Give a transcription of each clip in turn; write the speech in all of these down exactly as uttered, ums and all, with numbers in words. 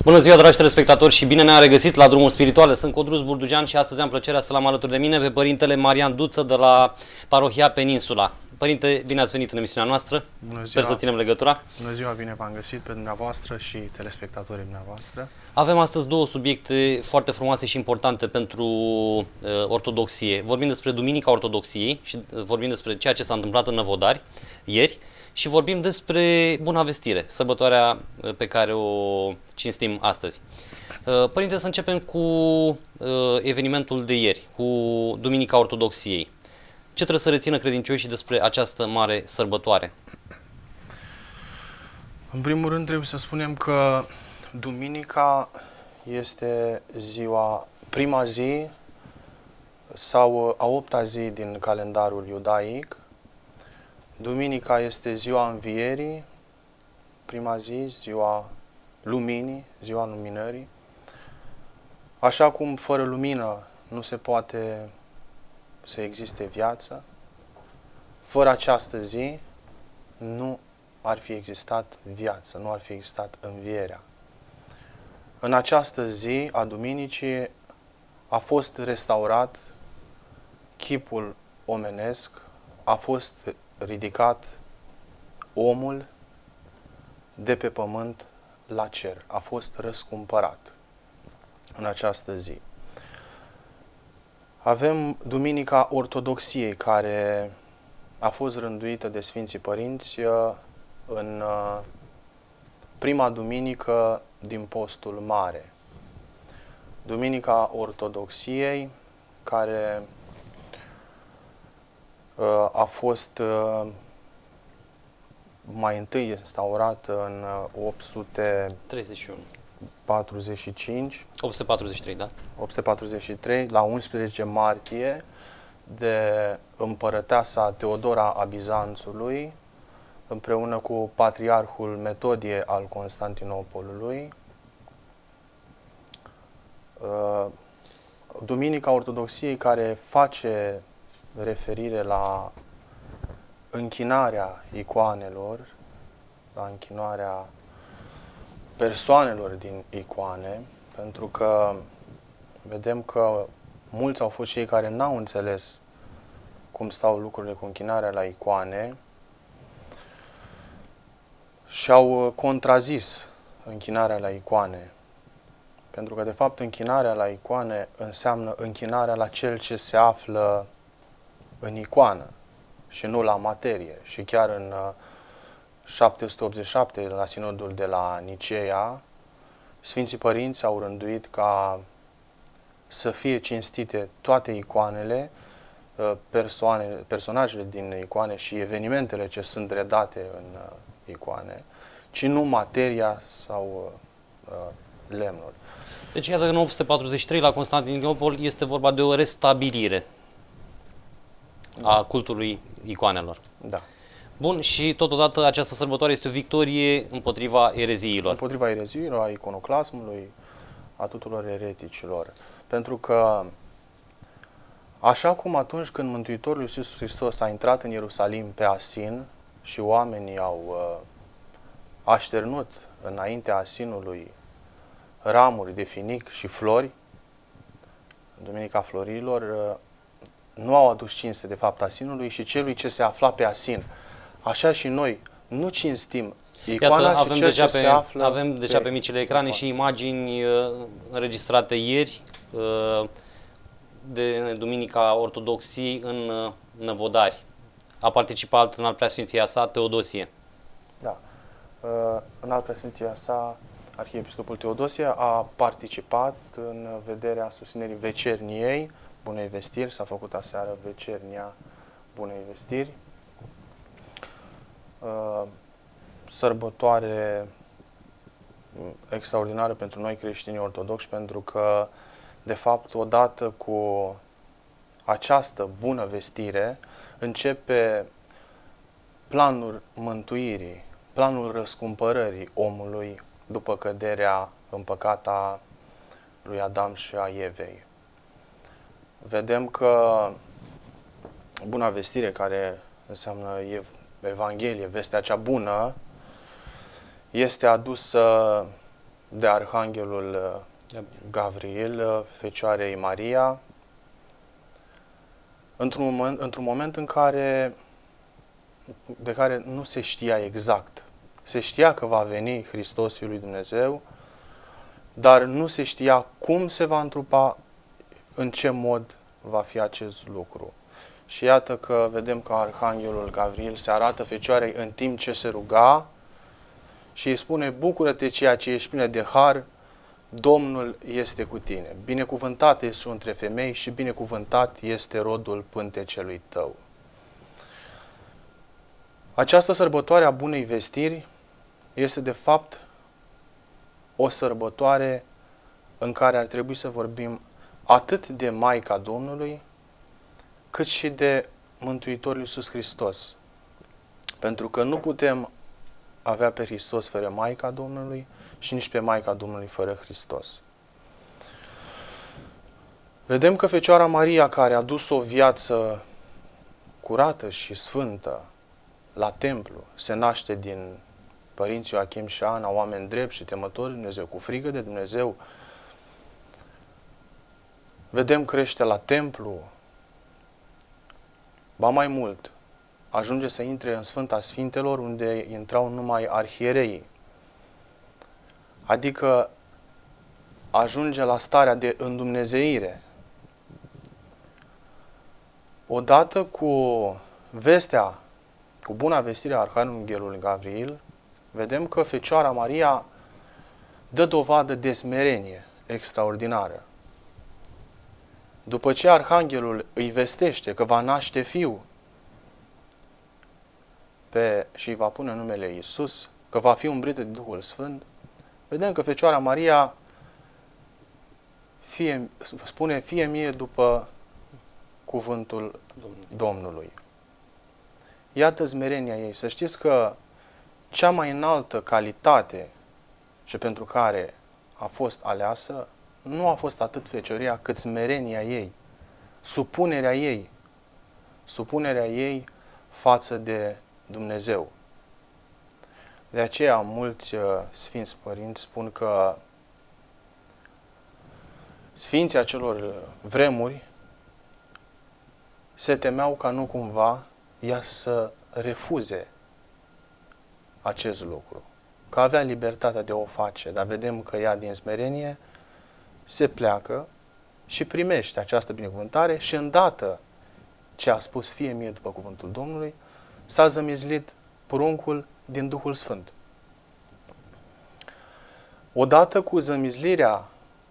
Bună ziua, dragi telespectatori, și bine ne-am regăsit la Drumul Spiritual. Sunt Codrus Burdugean și astăzi am plăcerea să l-am alături de mine pe Părintele Marian Duță de la Parohia Peninsula. Părinte, bine ați venit în emisiunea noastră. Bună ziua. Sper să ținem legătura. Bună ziua, bine v-am găsit pe dumneavoastră și telespectatorii dumneavoastră. Avem astăzi două subiecte foarte frumoase și importante pentru uh, ortodoxie. Vorbim despre Duminica Ortodoxiei și uh, vorbim despre ceea ce s-a întâmplat în Năvodari ieri și vorbim despre Buna Vestire, sărbătoarea uh, pe care o cinstim astăzi. Uh, Părinte, să începem cu uh, evenimentul de ieri, cu Duminica Ortodoxiei. Ce trebuie să rețină credincioșii despre această mare sărbătoare? În primul rând trebuie să spunem că Duminica este ziua, prima zi sau a opta zi din calendarul iudaic. Duminica este ziua învierii, prima zi, ziua luminii, ziua luminării. Așa cum fără lumină nu se poate să existe viață, fără această zi nu ar fi existat viață, nu ar fi existat învierea. În această zi a Duminicii a fost restaurat chipul omenesc, a fost ridicat omul de pe pământ la cer, a fost răscumpărat în această zi. Avem Duminica Ortodoxiei, care a fost rânduită de Sfinții Părinți în prima duminică din postul mare. Duminica Ortodoxiei, care a fost mai întâi instaurată în opt sute treizeci și unu. patruzeci și cinci, opt sute patruzeci și trei, da? opt sute patruzeci și trei, la unsprezece martie, de împărăteasa Teodora a Bizanțului, împreună cu patriarhul Metodie al Constantinopolului. Duminica Ortodoxiei, care face referire la închinarea icoanelor, la închinarea persoanelor din icoane, pentru că vedem că mulți au fost cei care n-au înțeles cum stau lucrurile cu închinarea la icoane și au contrazis închinarea la icoane. Pentru că, de fapt, închinarea la icoane înseamnă închinarea la cel ce se află în icoană și nu la materie. Și chiar în șapte sute optzeci și șapte, la sinodul de la Niceea, Sfinții Părinți au rânduit ca să fie cinstite toate icoanele, persoane, personajele din icoane și evenimentele ce sunt redate în icoane, ci nu materia sau uh, lemnul. Deci, iată că în opt sute patruzeci și trei, la Constantinopol, este vorba de o restabilire a cultului icoanelor. Da. Bun, și totodată această sărbătoare este o victorie împotriva ereziilor. Împotriva ereziilor, a iconoclasmului, a tuturor ereticilor. Pentru că, așa cum atunci când Mântuitorul Iisus Hristos a intrat în Ierusalim pe Asin și oamenii au uh, așternut înaintea Asinului ramuri de finic și flori, în Duminica Florilor, uh, nu au adus cinste de fapt Asinului și celui ce se afla pe Asin. Așa și noi nu cinstim icoana. Iată, avem și cel deja, ce pe, se află avem deja pe, pe micile ecrane icoană. și imagini uh, înregistrate ieri uh, de Duminica Ortodoxiei în uh, Năvodari. A participat în al preasfinția sa Teodosie. Da. Uh, în al preasfinția sa, Arhiepiscopul Teodosie a participat în vederea susținerii vecerniei Bunei Vestiri. S-a făcut aseară vecernia Bunei Vestiri. Uh, sărbătoare extraordinară pentru noi creștini ortodoxi, pentru că, de fapt, odată cu această bună vestire, începe planul mântuirii, planul răscumpărării omului după căderea în păcat a lui Adam și a Evei. Vedem că buna vestire, care înseamnă Evanghelie, vestea cea bună, este adusă de Arhanghelul Gavril, Fecioarei Maria, într-un moment, într-un moment în care, de care nu se știa exact. Se știa că va veni Hristos, Fiul lui Dumnezeu, dar nu se știa cum se va întrupa, în ce mod va fi acest lucru. Și iată că vedem că Arhanghelul Gavril se arată Fecioarei în timp ce se ruga și îi spune: bucură-te ceea ce ești plină de har, Domnul este cu tine. Binecuvântat ești tu între femei și binecuvântat este rodul pântecelui tău. Această sărbătoare a Bunei Vestiri este de fapt o sărbătoare în care ar trebui să vorbim atât de Maica Domnului, cât și de Mântuitorul Iisus Hristos. Pentru că nu putem avea pe Hristos fără Maica Domnului și nici pe Maica Domnului fără Hristos. Vedem că Fecioara Maria, care a dus o viață curată și sfântă la templu, se naște din părinții Ioachim și Ana, oameni drepți și temători de Dumnezeu, cu frică de Dumnezeu. Vedem crește la templu, ba mai mult, ajunge să intre în Sfânta Sfintelor, unde intrau numai arhiereii. Adică ajunge la starea de îndumnezeire. Odată cu vestea, cu buna vestire a Arhanghelului Gavril, vedem că Fecioara Maria dă dovadă de smerenie extraordinară. După ce Arhanghelul îi vestește că va naște fiu pe, și îi va pune numele Iisus, că va fi umbrită de Duhul Sfânt, vedem că Fecioara Maria fie, spune: fie mie după cuvântul Domnului. Iată smerenia ei. Să știți că cea mai înaltă calitate și pentru care a fost aleasă nu a fost atât fecioria, cât smerenia ei, supunerea ei, supunerea ei față de Dumnezeu. De aceea mulți uh, Sfinți Părinți spun că Sfinții acelor vremuri se temeau ca nu cumva ea să refuze acest lucru, că avea libertatea de a o face, dar vedem că ea din smerenie se pleacă și primește această binecuvântare și îndată ce a spus fie mie după cuvântul Domnului, s-a zămizlit pruncul din Duhul Sfânt. Odată cu zămizlirea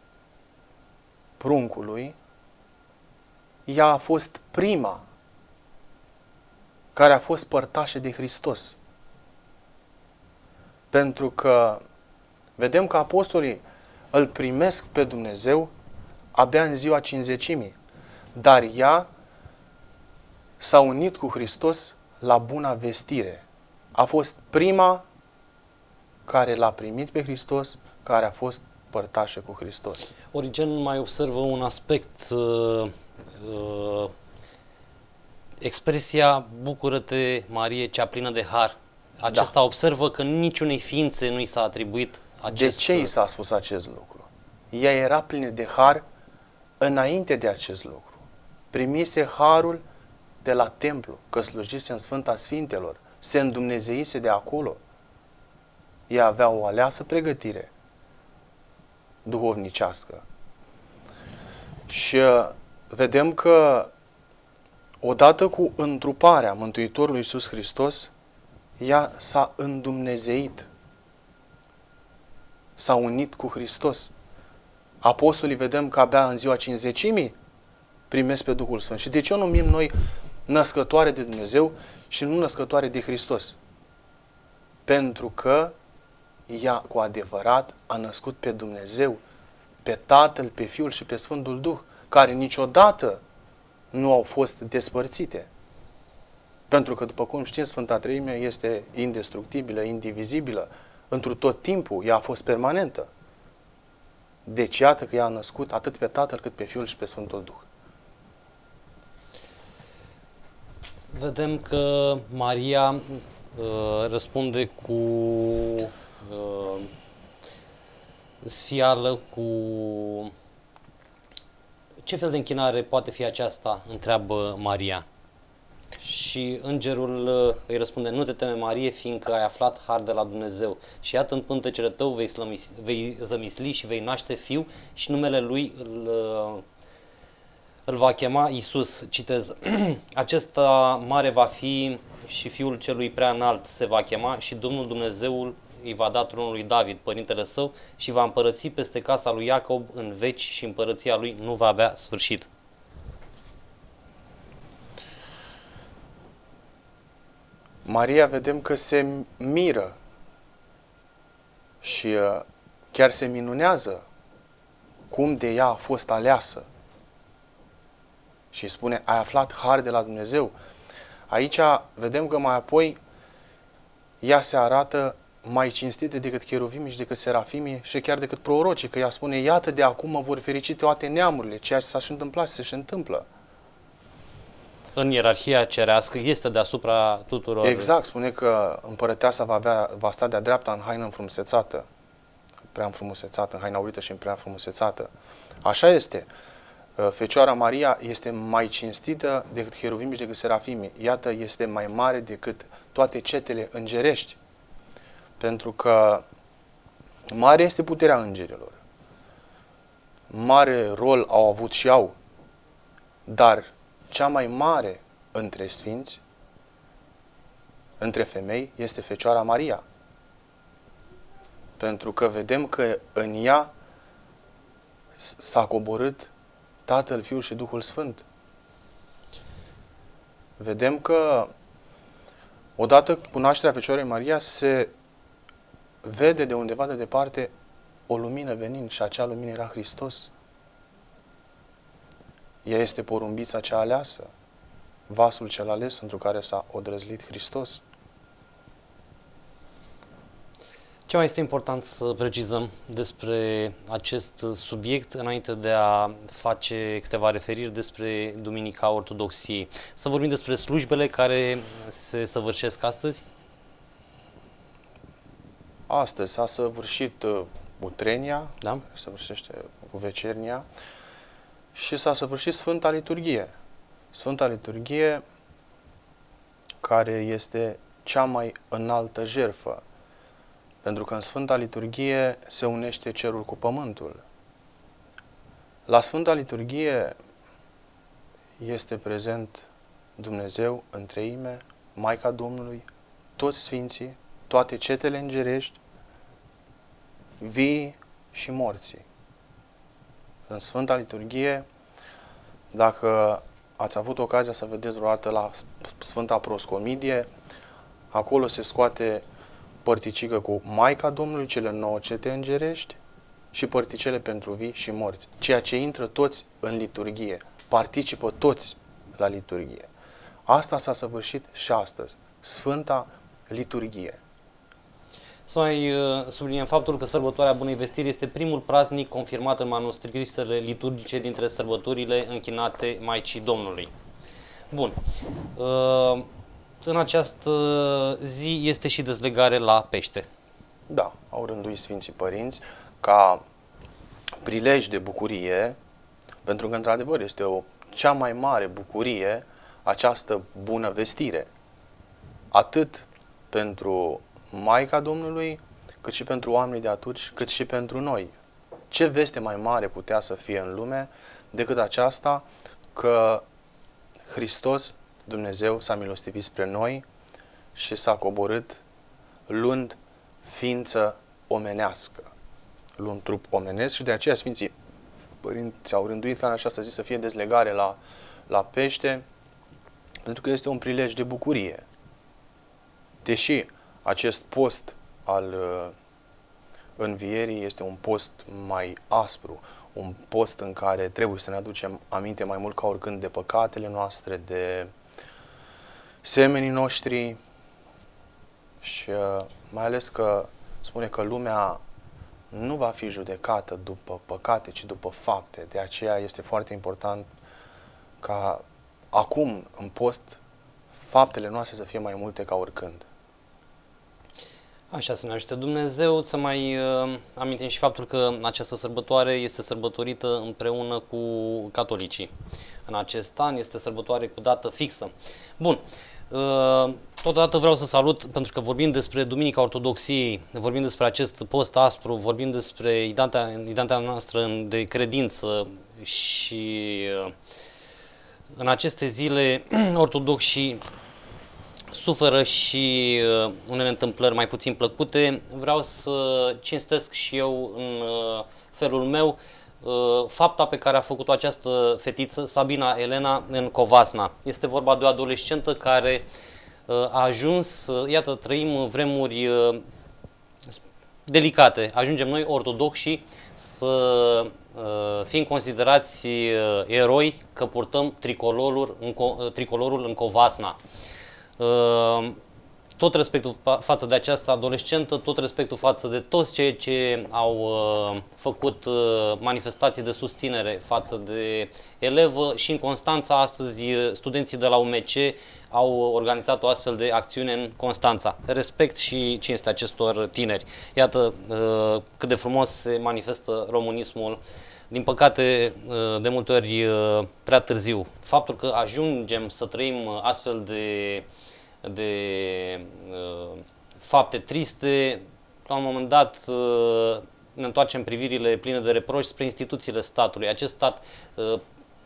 pruncului, ea a fost prima care a fost părtașă de Hristos. Pentru că vedem că apostolii îl primesc pe Dumnezeu abia în ziua Cincizecimii, dar ea s-a unit cu Hristos la buna vestire. A fost prima care l-a primit pe Hristos, care a fost părtașă cu Hristos. Origen mai observă un aspect, uh, uh, expresia bucură-te, Marie, cea plină de har. Acesta da. Observă că niciunei ființe nu i s-a atribuit acest... De ce i s-a spus acest lucru? Ea era plină de har înainte de acest lucru. Primise harul de la templu, că slujise în Sfânta Sfintelor, se îndumnezeise de acolo. Ea avea o aleasă pregătire duhovnicească. Și vedem că odată cu întruparea Mântuitorului Iisus Hristos, ea s-a îndumnezeit, s-a unit cu Hristos. Apostolii vedem că abia în ziua Cincizecimii primesc pe Duhul Sfânt. Și de ce o numim noi născătoare de Dumnezeu și nu născătoare de Hristos? Pentru că ea cu adevărat a născut pe Dumnezeu, pe Tatăl, pe Fiul și pe Sfântul Duh, care niciodată nu au fost despărțite. Pentru că, după cum știm, Sfânta Treime este indestructibilă, indivizibilă. Întru tot timpul ea a fost permanentă. Deci iată că ea a născut atât pe Tatăl cât pe Fiul și pe Sfântul Duh. Vedem că Maria uh, răspunde cu uh, sfială cu... Ce fel de închinare poate fi aceasta? Întreabă Maria. Și îngerul uh, îi răspunde: nu te teme, Marie, fiindcă ai aflat har de la Dumnezeu. Și iată, în pântecele tău vei, slămis, vei zămisli și vei naște fiu și numele lui îl, uh, îl va chema Iisus. Citez: acesta mare va fi și fiul celui prea înalt se va chema și Domnul Dumnezeul îi va da tronul lui David, părintele său, și va împărăți peste casa lui Iacob în veci și împărăția lui nu va avea sfârșit. Maria vedem că se miră și uh, chiar se minunează cum de ea a fost aleasă. Și spune: ai aflat har de la Dumnezeu. Aici vedem că mai apoi ea se arată mai cinstită decât cheruvimii și decât serafimii și chiar decât prorocii, că ea spune: iată, de acum mă vor ferici toate neamurile, ceea ce s-a și întâmplat și se și întâmplă. În ierarhia cerească este deasupra tuturor. Exact, spune că împărăteasa va, avea, va sta de-a dreapta în haină înfrumusețată, prea înfrumusețată, în haina urită și în prea înfrumusețată. Așa este. Fecioara Maria este mai cinstită decât cheruvimii și decât serafimii. Iată, este mai mare decât toate cetele îngerești. Pentru că mare este puterea îngerilor. Mare rol au avut și au. Dar cea mai mare între sfinți, între femei, este Fecioara Maria. Pentru că vedem că în ea s-a coborât Tatăl, Fiul și Duhul Sfânt. Vedem că odată cu nașterea Fecioarei Maria se vede de undeva de departe o lumină venind și acea lumină era Hristos. Ea este porumbița cea aleasă, vasul cel ales întru care s-a odrăzlit Hristos. Ce mai este important să precizăm despre acest subiect înainte de a face câteva referiri despre Duminica Ortodoxiei? Să vorbim despre slujbele care se săvârșesc astăzi? Astăzi s-a săvârșit utrenia, da? Se săvârșește cu vecernia și s-a săvârșit Sfânta Liturghie. Sfânta Liturghie care este cea mai înaltă jertfă. Pentru că în Sfânta Liturghie se unește cerul cu pământul. La Sfânta Liturghie este prezent Dumnezeu în treime, Maica Domnului, toți sfinții, toate cetele îngerești, vii și morții. În Sfânta Liturghie, dacă ați avut ocazia să vedeți vreodată la Sfânta Proscomidie, acolo se scoate părticică cu Maica Domnului, cele nouă cete îngerești și părticele pentru vii și morți. Ceea ce intră toți în liturghie, participă toți la liturghie. Asta s-a săvârșit și astăzi, Sfânta Liturghie. Să mai subliniem faptul că sărbătoarea Bunei Vestiri este primul praznic confirmat în manuscrisele liturgice dintre sărbătorile închinate Maicii Domnului. Bun. În această zi este și dezlegare la pește. Da, au rânduit Sfinții Părinți ca prilej de bucurie, pentru că într-adevăr este o cea mai mare bucurie această bună vestire. Atât pentru Maica Domnului, cât și pentru oamenii de atunci, cât și pentru noi. Ce veste mai mare putea să fie în lume decât aceasta că Hristos, Dumnezeu, s-a milostivit spre noi și s-a coborât luând ființă omenească, luând trup omenesc, și de aceea Sfinții Părinți au rânduit ca în această zi să fie dezlegare la, la pește, pentru că este un prilej de bucurie. Deși acest post al uh, învierii este un post mai aspru, un post în care trebuie să ne aducem aminte mai mult ca oricând de păcatele noastre, de semenii noștri și uh, mai ales că spune că lumea nu va fi judecată după păcate, ci după fapte. De aceea este foarte important ca acum, în post, faptele noastre să fie mai multe ca oricând. Așa să ne ajute Dumnezeu, să mai uh, amintim și faptul că această sărbătoare este sărbătorită împreună cu catolicii. În acest an este sărbătoare cu dată fixă. Bun, uh, totodată vreau să salut, pentru că vorbim despre Duminica Ortodoxiei, vorbim despre acest post aspru, vorbim despre identitatea, identitatea noastră de credință și uh, în aceste zile ortodoxii suferă și uh, unele întâmplări mai puțin plăcute. Vreau să cinstesc și eu în uh, felul meu uh, fapta pe care a făcut-o această fetiță, Sabina Elena, în Covasna. Este vorba de o adolescentă care uh, a ajuns, uh, iată, trăim vremuri uh, delicate. Ajungem noi, ortodoxi, să uh, fim considerați uh, eroi că purtăm tricolorul în, uh, tricolorul în Covasna. Uh, tot respectul față de această adolescentă, tot respectul față de toți cei ce au uh, făcut uh, manifestații de susținere față de elevă și în Constanța. Astăzi studenții de la U M C au organizat o astfel de acțiune în Constanța. Respect și cinste acestor tineri. Iată uh, cât de frumos se manifestă românismul. Din păcate, de multe ori prea târziu. Faptul că ajungem să trăim astfel de, de uh, fapte triste, la un moment dat uh, ne întoarcem privirile pline de reproși spre instituțiile statului, acest stat uh,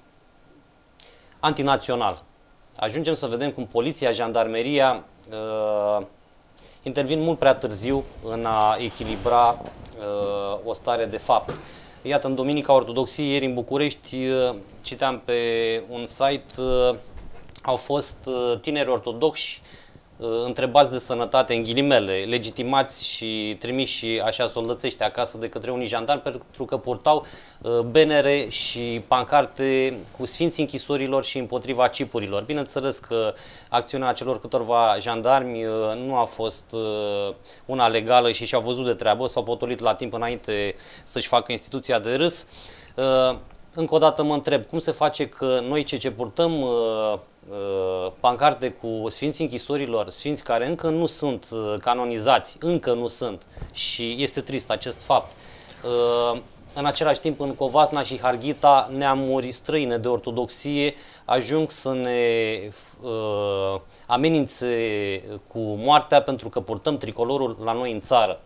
antinațional. Ajungem să vedem cum poliția, jandarmeria uh, intervin mult prea târziu în a echilibra uh, o stare de fapt. Iată, în Duminica Ortodoxiei, ieri în București, citeam pe un site, au fost tineri ortodoxi întrebați de sănătate, în ghilimele, legitimați și trimiși așa soldățește acasă de către unii jandarmi pentru că purtau benere și pancarte cu sfinții închisorilor și împotriva cipurilor. Bineînțeles că acțiunea celor câtorva jandarmi nu a fost una legală și și-au văzut de treabă, s-au potolit la timp înainte să-și facă instituția de râs. Încă o dată mă întreb, cum se face că noi ce ce purtăm uh, uh, pancarte cu sfinții închisorilor, sfinți care încă nu sunt uh, canonizați, încă nu sunt și este trist acest fapt. Uh, în același timp, în Covasna și Harghita, neamuri străine de ortodoxie ajung să ne uh, amenințe cu moartea pentru că purtăm tricolorul la noi în țară.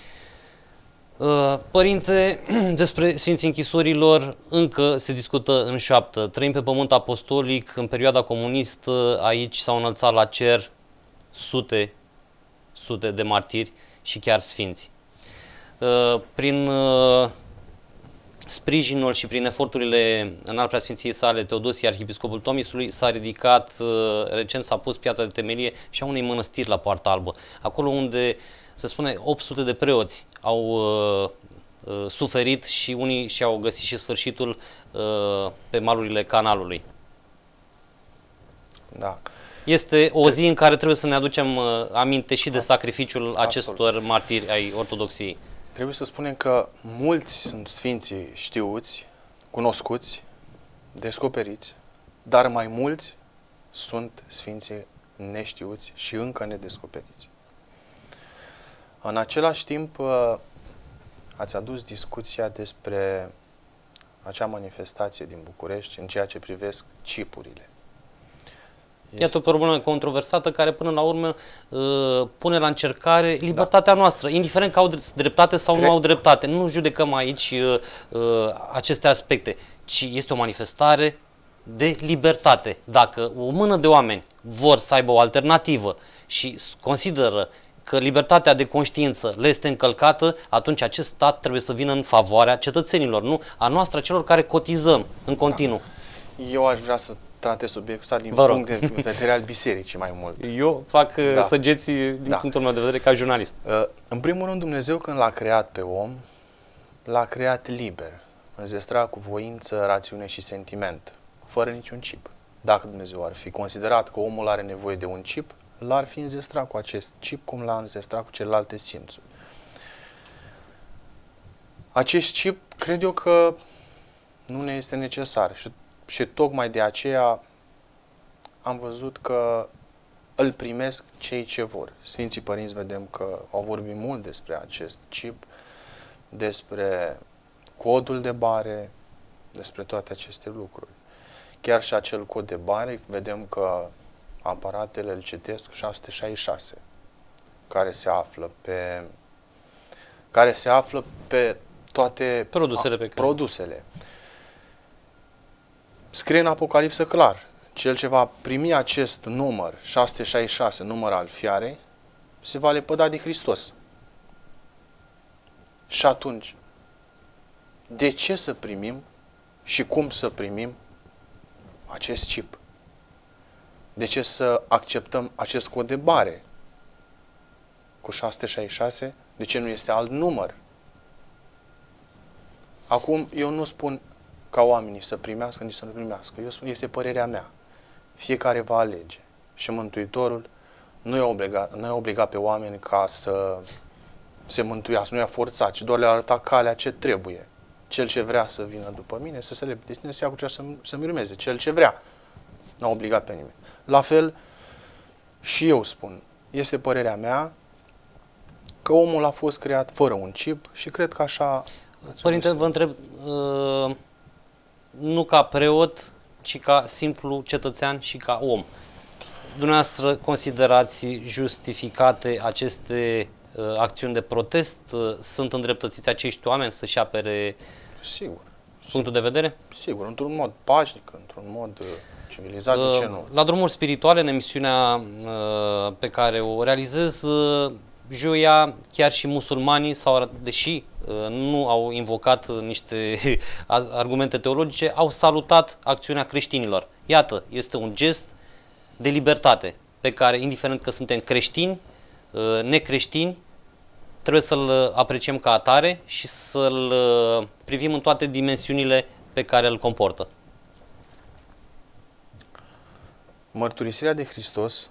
Părinte, despre Sfinții Închisorilor încă se discută în șoaptă. Trăim pe pământ apostolic, în perioada comunistă, aici s-au înălțat la cer sute, sute de martiri și chiar sfinți. Prin sprijinul și prin eforturile înalt preasfinției sale, Teodosie, arhiepiscopul Tomisului, s-a ridicat, recent s-a pus piatra de temelie și a unei mănăstiri la Poarta Albă. Acolo unde se spune opt sute de preoți au uh, uh, suferit și unii și-au găsit și sfârșitul uh, pe malurile canalului. Da. Este o zi în care trebuie să ne aducem uh, aminte și de sacrificiul acestor Absolut. martiri ai ortodoxiei. Trebuie să spunem că mulți sunt sfinții știuți, cunoscuți, descoperiți, dar mai mulți sunt sfinții neștiuți și încă nedescoperiți. În același timp, ați adus discuția despre acea manifestație din București în ceea ce privesc cipurile. Este... Iată o problemă controversată care până la urmă pune la încercare libertatea da. noastră, indiferent că au dreptate sau Tre nu au dreptate. Nu judecăm aici aceste aspecte, ci este o manifestare de libertate. Dacă o mână de oameni vor să aibă o alternativă și consideră că libertatea de conștiință le este încălcată, atunci acest stat trebuie să vină în favoarea cetățenilor, nu a noastră, celor care cotizăm în continuu. Da. Eu aș vrea să tratez subiectul ăsta din Vă punct rog. de vedere al bisericii mai mult. Eu fac da. săgeți din da. punctul meu de vedere ca jurnalist. În primul rând, Dumnezeu când l-a creat pe om, l-a creat liber, înzestrat cu voință, rațiune și sentiment, fără niciun chip. Dacă Dumnezeu ar fi considerat că omul are nevoie de un chip, l-ar fi înzestrat cu acest chip cum l-a înzestrat cu celelalte simțuri. Acest chip, cred eu că nu ne este necesar și, și tocmai de aceea am văzut că îl primesc cei ce vor. Sfinții Părinți vedem că au vorbit mult despre acest chip, despre codul de bare, despre toate aceste lucruri. Chiar și acel cod de bare, vedem că aparatele îl citesc șase sute șaizeci și șase, care se află pe care se află pe toate Produsele pe care... produsele. Scrie în Apocalipsă clar, cel ce va primi acest număr, șase sute șaizeci și șase, număr al fiarei, se va lepăda de Hristos. Și atunci, de ce să primim și cum să primim acest chip? De ce să acceptăm acest cod de bare cu șase sute șaizeci și șase? De ce nu este alt număr? Acum, eu nu spun ca oamenii să primească, nici să nu primească. Eu spun, este părerea mea. Fiecare va alege. Și Mântuitorul nu i-a obligat, nu i-a obligat pe oameni ca să se mântuiască, nu i-a forțat, ci doar le-a arătat calea ce trebuie. Cel ce vrea să vină după mine, să se le destineze, să ia cu cea să-mi, să-mi urmeze. Cel ce vrea. Nu a obligat pe nimeni. La fel, și eu spun, este părerea mea că omul a fost creat fără un chip și cred că așa... Părinte, vă întreb, uh, nu ca preot, ci ca simplu cetățean și ca om. Dumneavoastră considerați justificate aceste uh, acțiuni de protest? Uh, sunt îndreptățiți acești oameni să-și apere Sigur. punctul de vedere? Sigur, într-un mod pașnic, într-un mod uh, civilizat, uh, de ce nu? La Drumuri Spirituale, în emisiunea uh, pe care o realizez, uh, joia, chiar și musulmanii, sau deși uh, nu au invocat uh, niște argumente teologice, au salutat acțiunea creștinilor. Iată, este un gest de libertate pe care, indiferent că suntem creștini, uh, necreștini, trebuie să-l apreciem ca atare și să-l uh, privim în toate dimensiunile pe care îl comportă. Mărturisirea de Hristos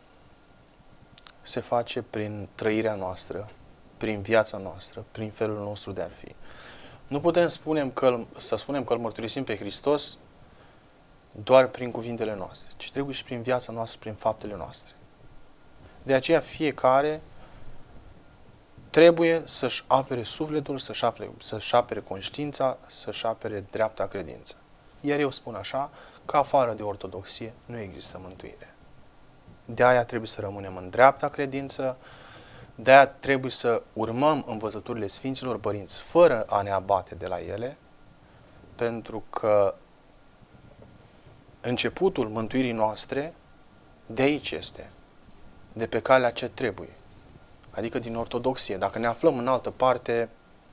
se face prin trăirea noastră, prin viața noastră, prin felul nostru de a fi. Nu putem spune că, să spunem că îl mărturisim pe Hristos doar prin cuvintele noastre, ci trebuie și prin viața noastră, prin faptele noastre. De aceea fiecare trebuie să-și apere sufletul, să-și apere, să-și apere conștiința, să-și apere dreapta credință. Iar eu spun așa, că afară de ortodoxie nu există mântuire. De aia trebuie să rămânem în dreapta credință, de aia trebuie să urmăm învățăturile Sfinților Părinți fără a ne abate de la ele, pentru că începutul mântuirii noastre de aici este, de pe calea ce trebuie, adică din ortodoxie. Dacă ne aflăm în altă parte,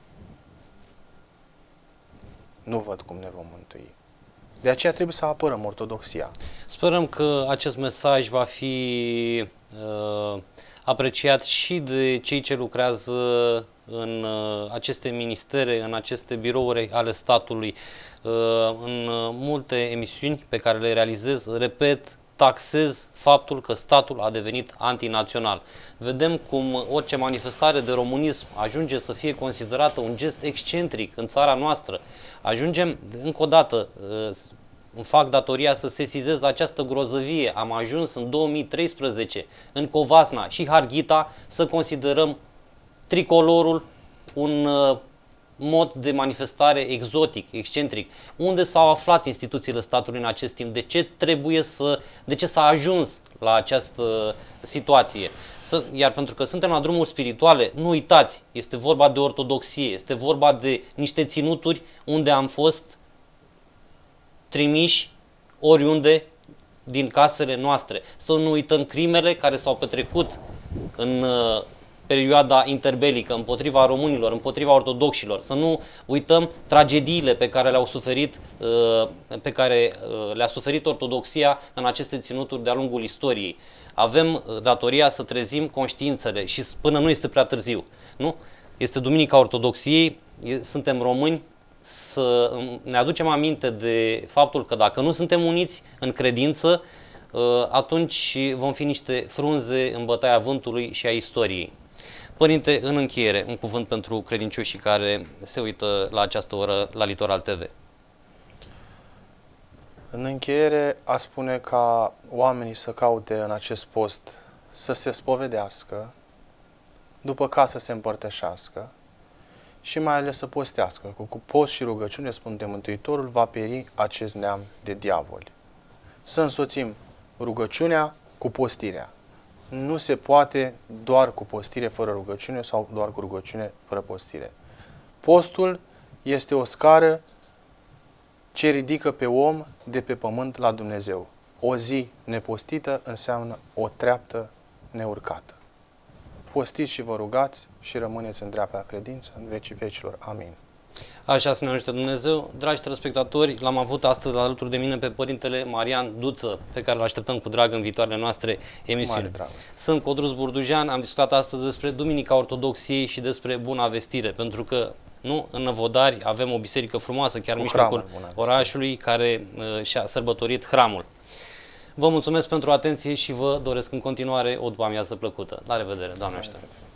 nu văd cum ne vom mântui. De aceea trebuie să apărăm ortodoxia. Sperăm că acest mesaj va fi uh, apreciat și de cei ce lucrează în uh, aceste ministere, în aceste birouri ale statului, uh, în uh, multe emisiuni pe care le realizez, repet, taxez faptul că statul a devenit antinațional. Vedem cum orice manifestare de românism ajunge să fie considerată un gest excentric în țara noastră. Ajungem, încă o dată, îmi fac datoria să sesizez această grozăvie. Am ajuns în două mii treisprezece, în Covasna și Harghita, să considerăm tricolorul un mod de manifestare exotic, excentric. Unde s-au aflat instituțiile statului în acest timp? De ce trebuie să, de ce s-a ajuns la această situație? Să, iar pentru că suntem la drumuri spirituale, nu uitați, este vorba de ortodoxie, este vorba de niște ținuturi unde am fost trimiși oriunde din casele noastre. Să nu uităm crimele care s-au petrecut în perioada interbelică împotriva românilor, împotriva ortodoxilor. Să nu uităm tragediile pe care le-au suferit, pe care le-a suferit ortodoxia în aceste ținuturi de-a lungul istoriei. Avem datoria să trezim conștiințele și până nu este prea târziu. Nu? Este Duminica Ortodoxiei, suntem români, să ne aducem aminte de faptul că dacă nu suntem uniți în credință, atunci vom fi niște frunze în bătaia vântului și a istoriei. Părinte, în încheiere, un cuvânt pentru credincioșii care se uită la această oră la Litoral T V. În încheiere, a spune ca oamenii să caute în acest post să se spovedească, după ca să se împărtășească și mai ales să postească. Cu post și rugăciune, spune de Mântuitorul, va pieri acest neam de diavoli. Să însoțim rugăciunea cu postirea. Nu se poate doar cu postire fără rugăciune sau doar cu rugăciune fără postire. Postul este o scară ce ridică pe om de pe pământ la Dumnezeu. O zi nepostită înseamnă o treaptă neurcată. Postiți și vă rugați și rămâneți în dreapta credință în vecii vecilor. Amin. Așa să ne ajute Dumnezeu. Dragi telespectatori, l-am avut astăzi alături de mine pe Părintele Marian Duță, pe care îl așteptăm cu drag în viitoarele noastre emisiuni. Sunt Codrus Burdujean, am discutat astăzi despre Duminica Ortodoxiei și despre Buna Vestire, pentru că nu, în Năvodari avem o biserică frumoasă, chiar în mijlocul orașului, care uh, și-a sărbătorit hramul. Vă mulțumesc pentru atenție și vă doresc în continuare o după-amiază plăcută. La revedere, Doamne ajută!